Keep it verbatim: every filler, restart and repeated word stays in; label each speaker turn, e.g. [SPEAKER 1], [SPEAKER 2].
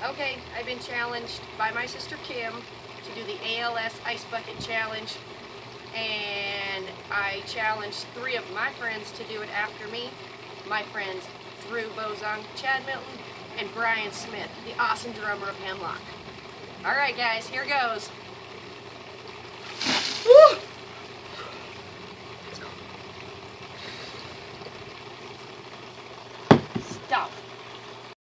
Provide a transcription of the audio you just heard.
[SPEAKER 1] Okay, I've been challenged by my sister Kim to do the A L S Ice Bucket Challenge, and I challenged three of my friends to do it after me. My friends Drew Bozong, Chad Milton, and Brian Smith, the awesome drummer of Hemlock. Alright guys, here goes. Woo!